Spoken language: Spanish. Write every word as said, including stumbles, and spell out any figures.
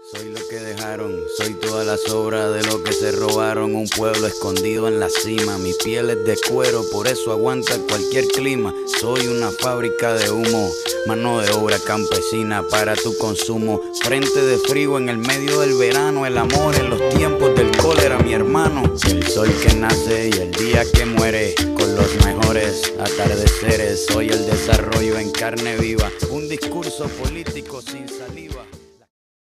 Soy lo que dejaron, soy toda la sobra de lo que se robaron. Un pueblo escondido en la cima, mi piel es de cuero, por eso aguanta cualquier clima. Soy una fábrica de humo, mano de obra campesina para tu consumo. Frente de frío en el medio del verano, el amor en los tiempos del cólera, mi hermano. El sol que nace y el día que muere, con los mejores atardeceres. Soy el desarrollo en carne viva, un discurso político sin saliva.